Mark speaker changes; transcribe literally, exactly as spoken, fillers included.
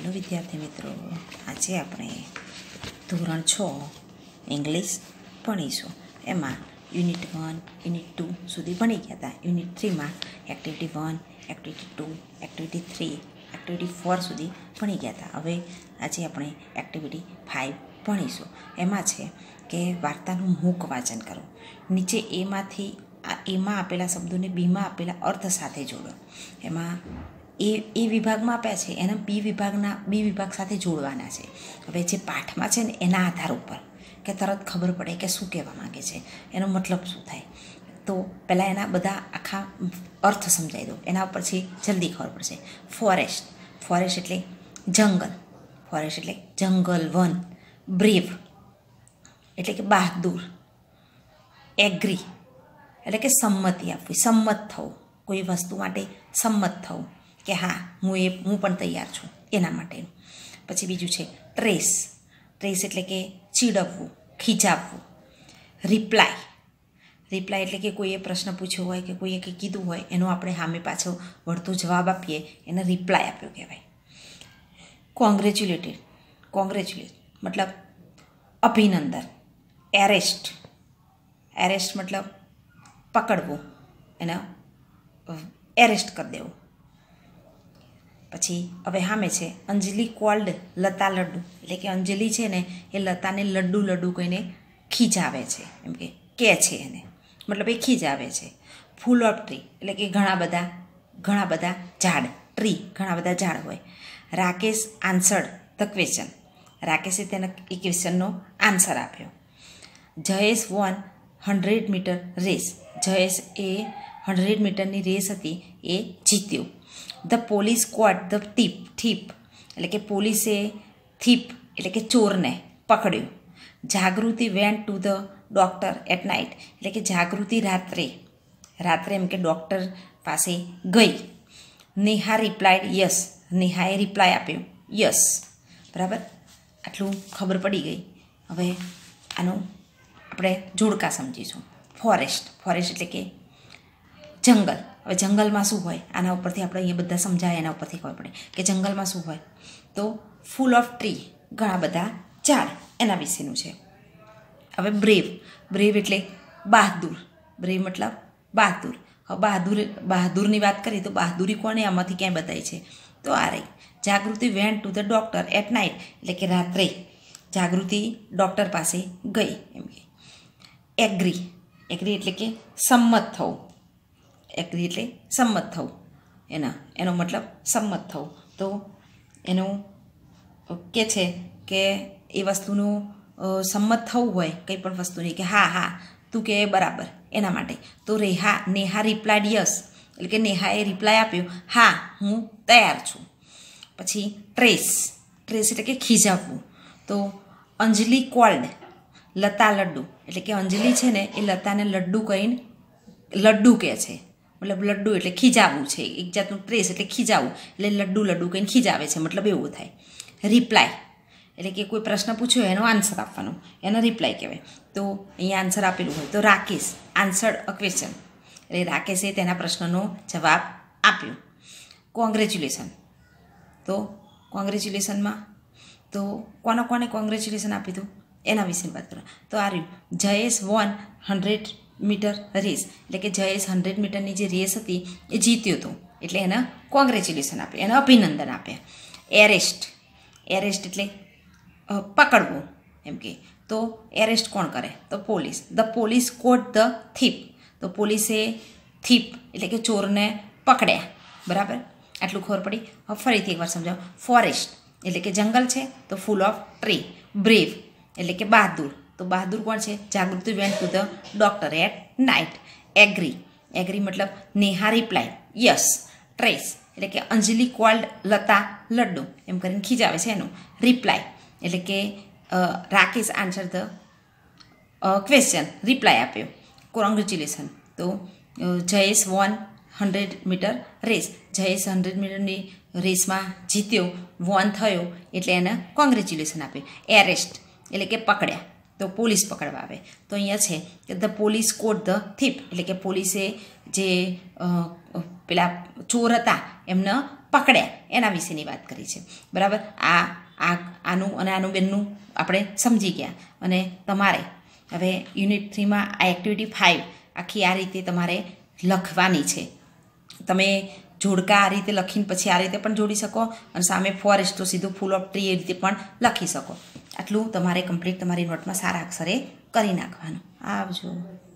Speaker 1: Hello विद्यार्थी मित्रों, आज આપણે ધોરણ છ ઇંગ્લિશ ભણીશું। એમાં યુનિટ વન યુનિટ ટુ સુધી ભણી ગયા હતા। યુનિટ થ્રીમાં activity one activity two activity three activity four સુધી ભણી ગયા હતા। હવે આજે આપણે એક્ટિવિટી ફાઇવ ભણીશું। એમાં છે કે વાર્તાનું મૂક વાંચન કરો। નીચે એમાંથી આ એમાં આપેલા શબ્દોને બીમાં આપેલા અર્થ સાથે જોડો। એમાં એ એ વિભાગમાં આપ્યા છે એના બી વિભાગના બી વિભાગ સાથે જોડવાના છે। હવે જે પાઠમાં છે ને એના આધાર ઉપર કે તરત ખબર પડે કે શું કહેવા માંગે છે, એનો મતલબ શું થાય। તો પહેલાં એના બધા આખા અર્થ સમજાવી દો, એના ઉપરથી જલ્દી ખબર પડશે। ફોરેસ્ટ, ફોરેસ્ટ એટલે જંગલ, ફોરેસ્ટ એટલે જંગલ વન। બ્રેવ એટલે કે બહાદુર। એગ્રી એટલે કે સંમતિ આપવી, સંમત થવું, કોઈ વસ્તુ માટે સંમત થવું કે હા હું એ હું પણ તૈયાર છું એના માટેનું। પછી બીજું છે ટ્રેસ, ટ્રેસ એટલે કે ચીડવવું, ખીજાવવું। રિપ્લાય, રિપ્લાય એટલે કે કોઈએ પ્રશ્ન પૂછ્યો હોય કે કોઈએ કંઈ કીધું હોય એનો આપણે સામે પાછો વળતો જવાબ આપીએ એને રિપ્લાય આપ્યો કહેવાય। કોંગ્રેચ્યુલેટેડ, કોંગ્રેચ્યુલેટ મતલબ અભિનંદન। એરેસ્ટ, એરેસ્ટ મતલબ પકડવું, એના એરેસ્ટ કરી દેવું। પછી હવે સામે છે અંજલિ કોલ્ડ લતા લડ્ડુ, એટલે કે અંજલિ છે ને એ લતાને લડ્ડુ લડ્ડુ કહીને ખીજાવે છે, એમ કે કે છે એને, મતલબ એ ખીજાવે છે। ફૂલ ઓફ ટ્રી એટલે કે ઘણા બધા ઘણા બધા ઝાડ, ટ્રી ઘણા બધા ઝાડ હોય। રાકેશ આન્સર્ડ ધ ક્વેશ્ચન, રાકેશે તેના એ ક્વેશ્ચનનો આન્સર આપ્યો। Jayesh won hundred metre race, Jayesh એ હંડ્રેડ મીટરની રેસ હતી એ જીત્યો। The police caught the thief, thief એટલે કે પોલીસે થીપ એટલે કે ચોરને પકડ્યો। Jagruti went to the doctor at night એટલે કે જાગૃતિ રાત્રે રાત્રે એમ કે ડૉક્ટર પાસે ગઈ। નેહા રિપ્લાયડ યસ, નેહાએ રિપ્લાય આપ્યો યસ, બરાબર। આટલું ખબર પડી ગઈ। હવે આનું આપણે જોડકા સમજીશું। ફોરેસ્ટ, ફોરેસ્ટ એટલે કે જંગલ। હવે જંગલમાં શું હોય આના ઉપરથી આપણે અહીંયા બધા સમજાય, એના ઉપરથી ખબર પડે કે જંગલમાં શું હોય। તો ફૂલ ઓફ ટ્રી ઘણા બધા ઝાડ એના વિશેનું છે। હવે બ્રેવ, બ્રેવ એટલે બહાદુર, બ્રેવ મતલબ બહાદુર। હવે બહાદુર બહાદુરની વાત કરીએ તો બહાદુરી કોને આમાંથી ક્યાંય બતાવી છે, તો આ રહી। Jagruti went to the doctor at night એટલે કે રાત્રે જાગૃતિ ડૉક્ટર પાસે ગઈ, એમ કે। એગ્રી, એગ્રી એટલે કે સંમત થવું, એગ્રી એટલે સંમત થવું, એના એનો મતલબ સંમત થવું। તો એનું કે છે કે એ વસ્તુનું સંમત થવું હોય કંઈ પણ વસ્તુની કે હા હા તું કે બરાબર એના માટે। તો રેહા નેહા રિપ્લાયડ યસ એટલે કે નેહાએ રિપ્લાય આપ્યો હા હું તૈયાર છું। પછી ટ્રેસ, ટ્રેસ એટલે કે ખીજાવવું। તો અંજલિ કોલ્ડ લતા લડ્ડુ એટલે કે અંજલિ છે ને એ લતાને લડ્ડુ કહીને લડ્ડુ કહે છે, મતલબ લડ્ડુ એટલે ખીજાવવું છે, એક જાતનું ટ્રેસ એટલે ખીજાવવું એટલે લડ્ડુ લડ્ડુ કહીને ખીજાવે છે, મતલબ એવું થાય। રિપ્લાય એટલે કે કોઈ પ્રશ્ન પૂછ્યો એનો આન્સર આપવાનો, એનો રિપ્લાય કહેવાય। તો અહીંયા આન્સર આપેલું હોય તો રાકેશ આન્સર્ડ અ ક્વેશ્ચન એટલે રાકેશે તેના પ્રશ્નનો જવાબ આપ્યો। કોંગ્રેચ્યુલેશન, તો કોંગ્રેચ્યુલેશનમાં તો કોને કોને કોંગ્રેચ્યુલેશન આપી હતું એના વિશે વાત કરો। તો આ રહ્યું Jayesh won hundred metre race એટલે કે જયેશ હંડ્રેડ મીટરની જે રેસ હતી એ જીત્યો હતો એટલે એને કોંગ્રેચ્યુલેશન આપ્યા, એને અભિનંદન આપ્યા। એરેસ્ટ, એરેસ્ટ એટલે પકડવું, એમ કે તો એરેસ્ટ કોણ કરે તો police. The police caught the thief, તો પોલીસે થીપ એટલે કે ચોરને પકડ્યા, બરાબર। આટલું ખબર પડી। હવે ફરીથી એકવાર સમજાવો। ફોરેસ્ટ એટલે કે જંગલ છે તો ફૂલ ઓફ ટ્રી। બ્રેવ એટલે કે બહાદુર, તો બહાદુર કોણ છે Jagruti went to the doctor at night. Agree, agree મતલબ નેહા રિપ્લાય યસ। ટ્રેસ એટલે કે અંજલિ કોલ્ડ લતા લડ્ડુ એમ કરીને ખીજાવે છે એનું। રિપ્લાય એટલે કે Rakesh answer the question, reply આપ્યો। કોંગ્રેચ્યુલેશન તો Jayesh won hundred metre race, Jayesh hundred મીટરની રેસમાં જીત્યો, વોન થયો એટલે એને કોંગ્રેચ્યુલેશન આપ્યું। એરેસ્ટ એટલે કે પકડ્યા, તો પોલીસ પકડવા આવે। તો અહીંયા છે કે the police caught the thief એટલે કે પોલીસે જે પેલા ચોર હતા એમને પકડ્યા એના વિશેની વાત કરી છે. બરાબર. આ આ આનું અને આનું બેનનું આપણે સમજી ગયા. અને તમારે હવે યુનિટ થ્રીમાં આ એક્ટિવિટી ફાઇવ આખી આ રીતે તમારે લખવાની છે. તમે જોડકા આ રીતે લખીને પછી આ રીતે પણ જોડી શકો અને સામે ફોરેસ્ટ તો સીધું ફૂલ ઓફ ટ્રી એ રીતે પણ લખી શકો. આટલું તમારે કમ્પ્લીટ તમારી નોટમાં સારા અક્ષરે કરી નાખવાનું. આવજો.